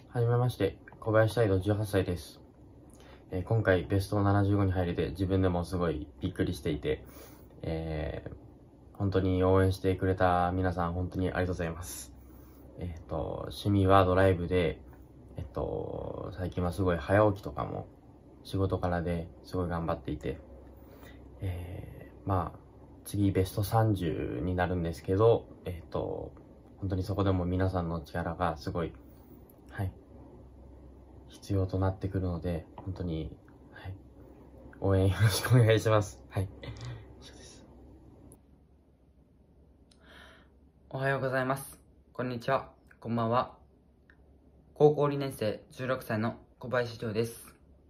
はじめまして、小林態度18歳です。今回ベスト75に入れて自分でもすごいびっくりしていて、本当に応援してくれた皆さん本当にありがとうございます。趣味はドライブで、最近はすごい早起きとかも仕事からですごい頑張っていて、次ベスト30になるんですけど、本当にそこでも皆さんの力がすごい、必要となってくるので、本当に、応援よろしくお願いします。以上です。 おはようございます。こんにちは。こんばんは。高校2年生16歳の小林亮です。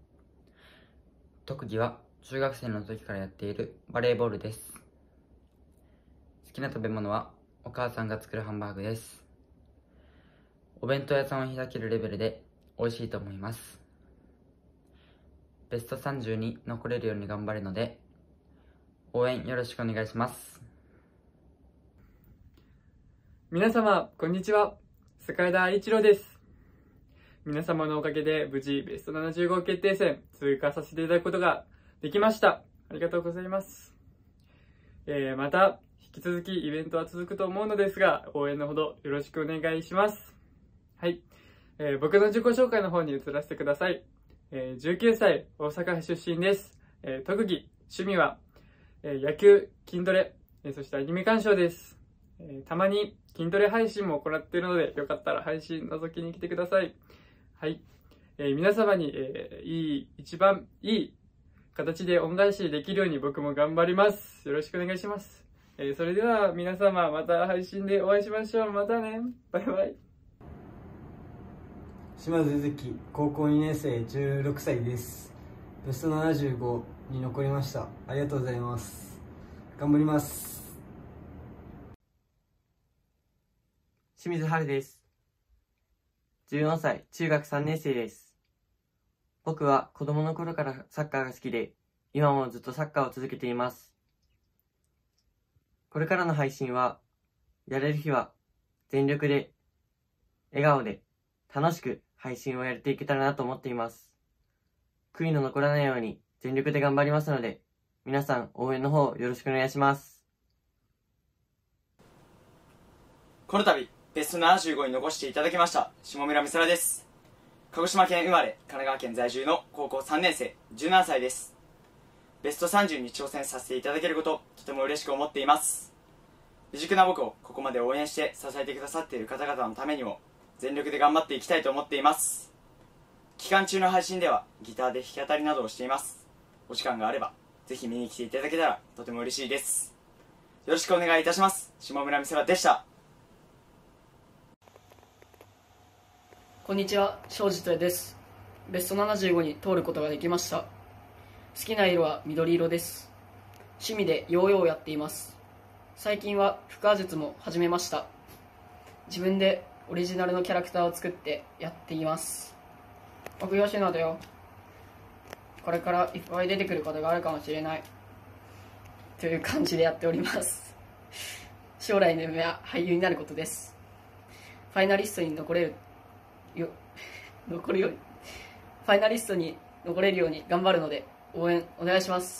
特技は中学生の時からやっているバレーボールです。好きな食べ物はお母さんが作るハンバーグです。お弁当屋さんを開けるレベルで美味しいと思います。ベスト30に残れるように頑張るので、応援よろしくお願いします。 皆様、こんにちは。坂田一郎です。皆様のおかげで無事ベスト75決定戦通過させていただくことができました。ありがとうございます。また、引き続きイベントは続くと思うのですが、応援のほどよろしくお願いします。僕の自己紹介の方に移らせてください。19歳、大阪府出身です。特技、趣味は、野球、筋トレ、そしてアニメ鑑賞です。たまに筋トレ配信も行っているので、よかったら配信覗きに来てください。皆様に、一番いい形で恩返しできるように僕も頑張ります。よろしくお願いします。それでは皆様、また配信でお会いしましょう。またね。バイバイ。 島津優月、高校2年生16歳です。ベスト75に残りました。ありがとうございます。頑張ります。 清水春です。14歳、中学3年生です。僕は子供の頃からサッカーが好きで、今もずっとサッカーを続けています。これからの配信は、やれる日は全力で、笑顔で、楽しく配信をやっていけたらなと思っています。悔いの残らないように全力で頑張りますので、皆さん応援の方よろしくお願いします。 この度ベスト75に残していただきました下村美空です。鹿児島県生まれ、神奈川県在住の高校3年生17歳です。ベスト30に挑戦させていただけること、とても嬉しく思っています。未熟な僕をここまで応援して支えてくださっている方々のためにも全力で頑張っていきたいと思っています。期間中の配信ではギターで弾き語りなどをしています。お時間があればぜひ見に来ていただけたらとても嬉しいです。よろしくお願いいたします。下村美空でした。 こんにちは、庄司と也です。ベスト75に通ることができました。好きな色は緑色です。趣味でヨーヨーをやっています。最近は腹話術も始めました。自分でオリジナルのキャラクターを作ってやっています。僕吉野だよ。これからいっぱい出てくることがあるかもしれないという感じでやっております。将来の夢は俳優になることです。ファイナリストに残れるようにファイナリストに残れるように頑張るので応援お願いします。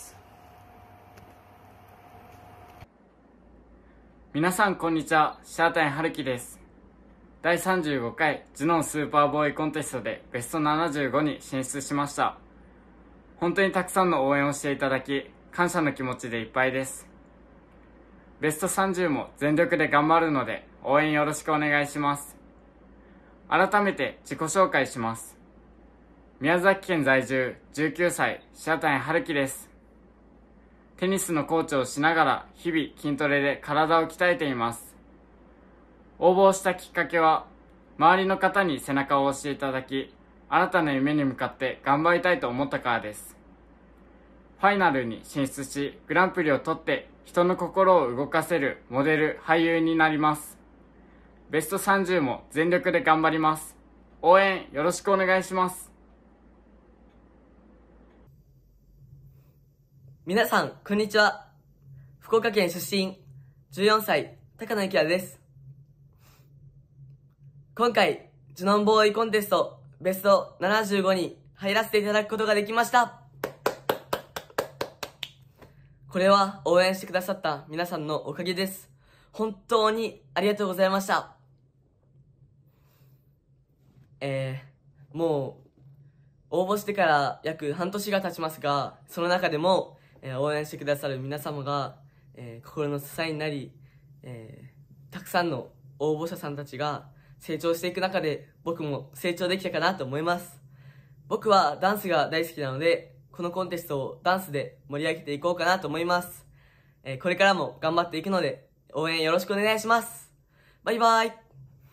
皆さんこんにちは、白谷春樹です。第35回ジュノンスーパーボーイコンテストでベスト75に進出しました。本当にたくさんの応援をしていただき、感謝の気持ちでいっぱいです。ベスト30も全力で頑張るので応援よろしくお願いします。改めて自己紹介します。宮崎県在住19歳白谷春樹です。テニスのコーチをしながら日々筋トレで体を鍛えています。応募したきっかけは、周りの方に背中を押していただき、新たな夢に向かって頑張りたいと思ったからです。ファイナルに進出し、グランプリを取って人の心を動かせるモデル、俳優になります。ベスト30も全力で頑張ります。応援よろしくお願いします。 皆さん、こんにちは。福岡県出身、14歳、高野幸也です。今回、 ジュノンボーイコンテストベスト75に入らせていただくことができました。これは応援してくださった皆さんのおかげです。本当にありがとうございました。もう応募してから約半年が経ちますが、その中でも、応援してくださる皆様が、心の支えになり、たくさんの応募者さんたちが成長していく中で僕も成長できたかなと思います。僕はダンスが大好きなので、このコンテストをダンスで盛り上げていこうかなと思います。これからも頑張っていくので応援よろしくお願いします。バイバイ。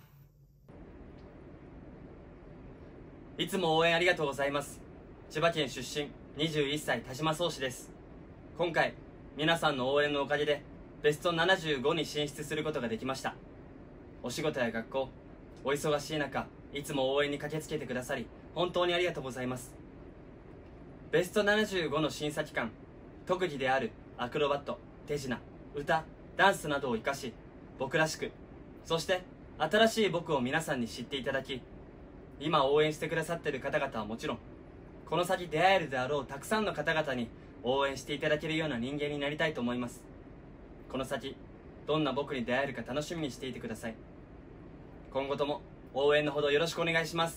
いつも応援ありがとうございます。千葉県出身21歳田島壮志です。今回皆さんの応援のおかげでベスト75に進出することができました。お仕事や学校、お忙しい中、いつも応援に駆けつけてくださり本当にありがとうございます。ベスト75の審査期間、特技であるアクロバット、手品、歌、ダンスなどを生かし、僕らしく、そして新しい僕を皆さんに知っていただき、今応援してくださっている方々はもちろん、この先出会えるであろうたくさんの方々に応援していただけるような人間になりたいと思います。この先どんな僕に出会えるか楽しみにしていてください。今後とも応援のほどよろしくお願いします。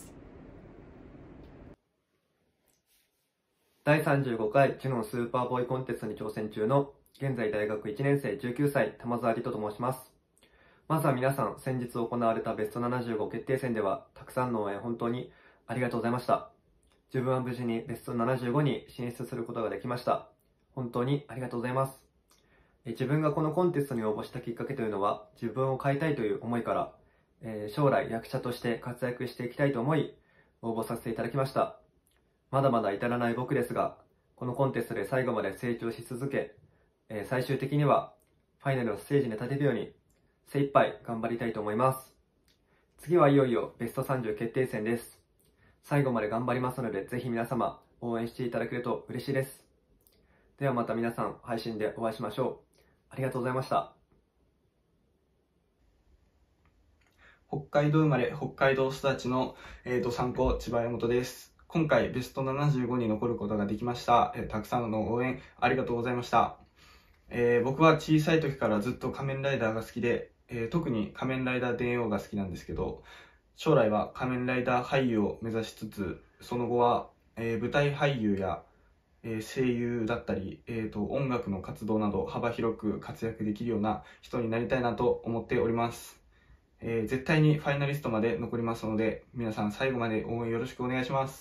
第35回ジュノンスーパーボーイコンテストに挑戦中の現在大学1年生19歳玉沢理人と申します。まずは皆さん、先日行われたベスト75決定戦ではたくさんの応援本当にありがとうございました。自分は無事にベスト75に進出することができました。本当にありがとうございます。自分がこのコンテストに応募したきっかけというのは、自分を変えたいという思いから、将来役者として活躍していきたいと思い応募させていただきました。まだまだ至らない僕ですが、このコンテストで最後まで成長し続け、最終的にはファイナルのステージに立てるように精一杯頑張りたいと思います。次はいよいよベスト30決定戦です。最後まで頑張りますので、ぜひ皆様応援していただけると嬉しいです。ではまた皆さん配信でお会いしましょう。ありがとうございました。 北海道生まれ北海道育ちの、参考千葉山本です。今回ベスト75に残ることができました。たくさんの応援ありがとうございました。僕は小さい時からずっと仮面ライダーが好きで、特に仮面ライダー電王が好きなんですけど、将来は仮面ライダー俳優を目指しつつ、その後は、舞台俳優や、声優だったり、音楽の活動など幅広く活躍できるような人になりたいなと思っております。絶対にファイナリストまで残りますので、皆さん最後まで応援よろしくお願いします。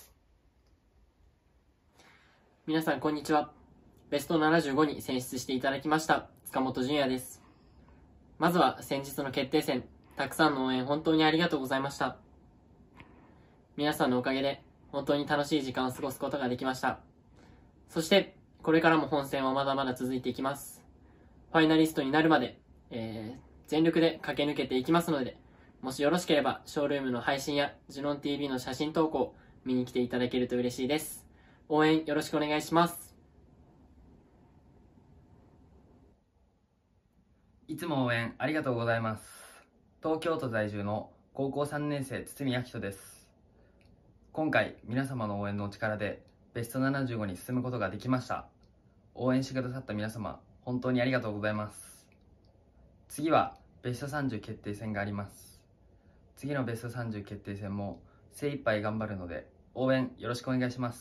皆さんこんにちは。ベスト75に選出していただきました塚本純也です。まずは先日の決定戦、たくさんの応援本当にありがとうございました。皆さんのおかげで本当に楽しい時間を過ごすことができました。そしてこれからも本戦はまだまだ続いていきます。ファイナリストになるまで、全力で駆け抜けていきますので、もしよろしければショールームの配信やジュノン TV の写真投稿見に来ていただけると嬉しいです。応援よろしくお願いします。 いつも応援ありがとうございます。東京都在住の高校3年生堤明人です。今回皆様の応援のお力でベスト75に進むことができました。応援してくださった皆様本当にありがとうございます。次はベスト30決定戦があります。次のベスト30決定戦も精一杯頑張るので応援よろしくお願いします。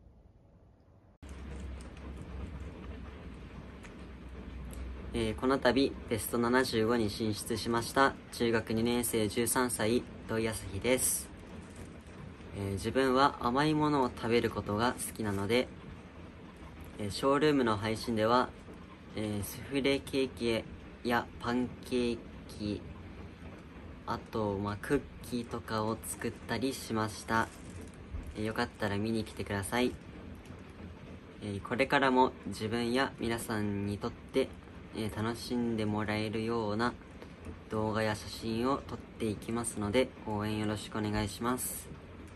この度ベスト75に進出しました中学2年生13歳土井康樹です。自分は甘いものを食べることが好きなので、ショールームの配信では、スフレケーキやパンケーキ、あと、クッキーとかを作ったりしました。よかったら見に来てください。これからも自分や皆さんにとって楽しんでもらえるような動画や写真を撮っていきますので応援よろしくお願いします。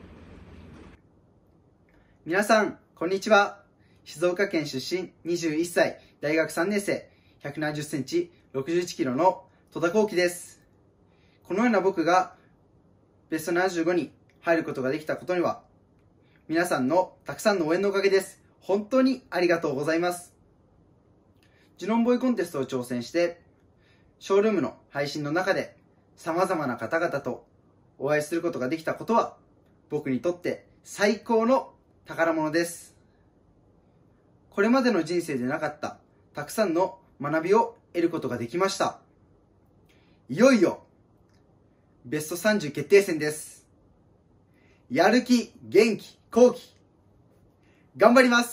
皆さんこんにちは。静岡県出身21歳大学3年生170センチ61キロの戸田幸輝です。このような僕がベスト75に入ることができたことには、皆さんのたくさんの応援のおかげです。本当にありがとうございます。ジュノンボーイコンテストを挑戦して、ショールームの配信の中で様々な方々とお会いすることができたことは、僕にとって最高の宝物です。これまでの人生でなかったたくさんの学びを得ることができました。いよいよベスト30決定戦です。やる気、元気、好奇、頑張ります。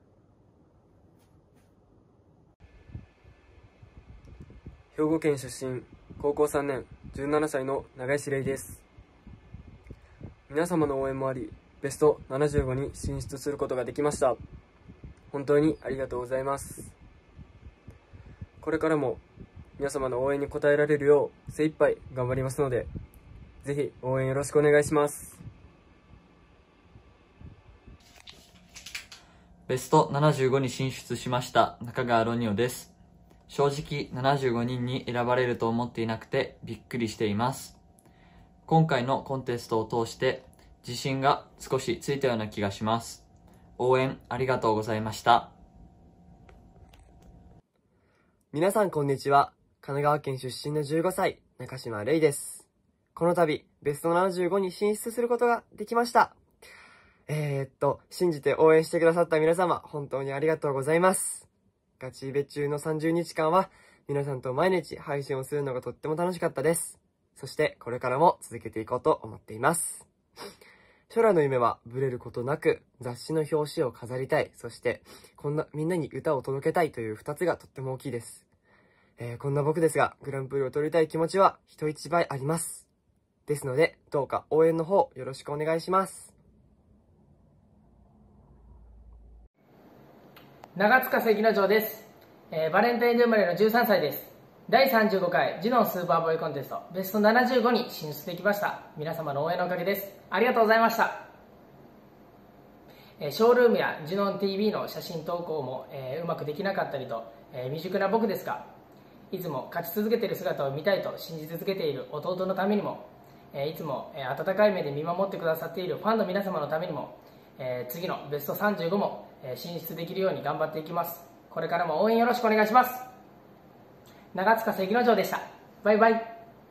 兵庫県出身、高校3年、17歳の長石玲です。皆様の応援もあり、ベスト75に進出することができました。本当にありがとうございます。これからも皆様の応援に応えられるよう精一杯頑張りますので、ぜひ応援よろしくお願いします。 ベスト75に進出しました中川ロニオです。正直75人に選ばれると思っていなくてびっくりしています。今回のコンテストを通して自信が少しついたような気がします。応援ありがとうございました。 皆さんこんにちは。神奈川県出身の15歳、中島玲です。この度、ベスト75に進出することができました。信じて応援してくださった皆様、本当にありがとうございます。ガチイベ中の30日間は、皆さんと毎日配信をするのがとっても楽しかったです。そして、これからも続けていこうと思っています。将来の夢はブレることなく雑誌の表紙を飾りたい。そしてみんなに歌を届けたいという2つがとっても大きいです。こんな僕ですがグランプリを取りたい気持ちは人一倍あります。ですのでどうか応援の方よろしくお願いします。 長塚関之丞です。バレンタインデー生まれの13歳です。第35回ジュノンスーパーボーイコンテストベスト75に進出できました。皆様の応援のおかげです。ありがとうございました。ショールームやジュノン TV の写真投稿も、うまくできなかったりと、未熟な僕ですが、いつも勝ち続けている姿を見たいと信じ続けている弟のためにも、いつも温かい目で見守ってくださっているファンの皆様のためにも、次のベスト35も進出できるように頑張っていきます。これからも応援よろしくお願いします。長塚関之丞でした。バイバイ。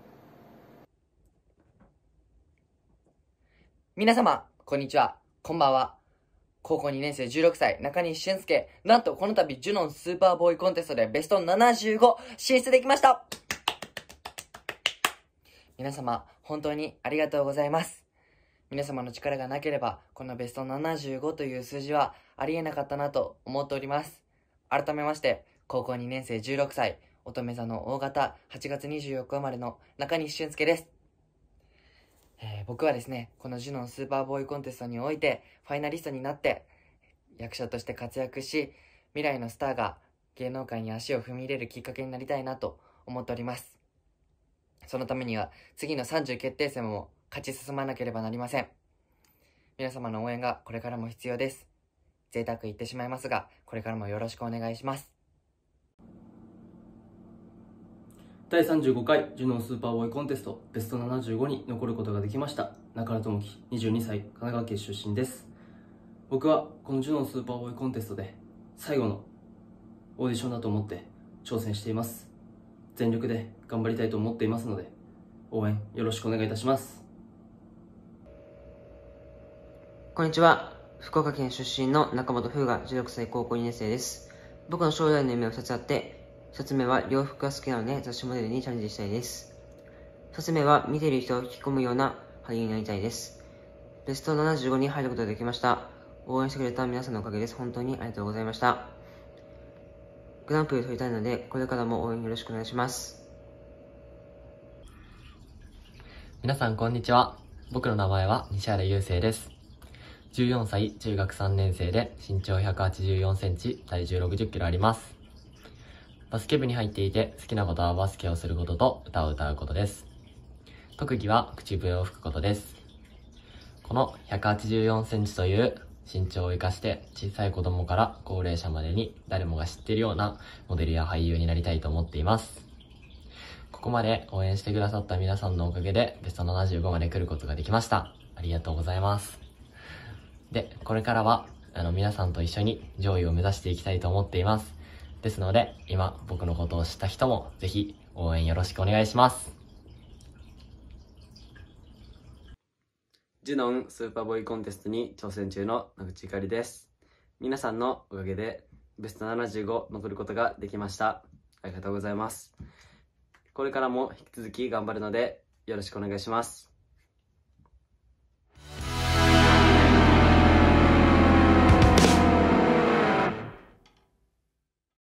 皆様、こんにちは。こんばんは。高校2年生16歳、中西俊介。なんとこの度、ジュノンスーパーボーイコンテストでベスト75進出できました。皆様、本当にありがとうございます。皆様の力がなければ、このベスト75という数字はありえなかったなと思っております。改めまして、高校2年生16歳、乙女座の大型8月24日生まれの中西俊介です。僕はですね、このジュノンスーパーボーイコンテストにおいてファイナリストになって役者として活躍し、未来のスターが芸能界に足を踏み入れるきっかけになりたいなと思っております。そのためには次の30決定戦も勝ち進まなければなりません。皆様の応援がこれからも必要です。贅沢言ってしまいますが、これからもよろしくお願いします。 第35回ジュノンスーパーボーイコンテストベスト75に残ることができました中野智樹、22歳、神奈川県出身です。僕はこのジュノンスーパーボーイコンテストで最後のオーディションだと思って挑戦しています。全力で頑張りたいと思っていますので、応援よろしくお願いいたします。 こんにちは。福岡県出身の中本風雅、16歳、高校2年生です。僕の将来の夢は2つあって、1つ目は洋服が好きなので雑誌モデルにチャレンジしたいです。2つ目は見ている人を引き込むような俳優になりたいです。ベスト75に入ることができました。応援してくれた皆さんのおかげです。本当にありがとうございました。グランプリを取りたいので、これからも応援よろしくお願いします。 皆さんこんにちは。僕の名前は西原雄生です。14歳、中学3年生で身長184センチ、体重60キロあります。バスケ部に入っていて好きなことはバスケをすることと歌を歌うことです。特技は口笛を吹くことです。この184センチという身長を生かして小さい子供から高齢者までに誰もが知っているようなモデルや俳優になりたいと思っています。ここまで応援してくださった皆さんのおかげでベスト75まで来ることができました。ありがとうございます。で、これからは皆さんと一緒に上位を目指していきたいと思っています。ですので、今僕のことを知った人もぜひ応援よろしくお願いします。 ジュノンスーパーボーイコンテストに挑戦中の野口ゆかりです。皆さんのおかげでベスト75残ることができました。ありがとうございます。これからも引き続き頑張るのでよろしくお願いします。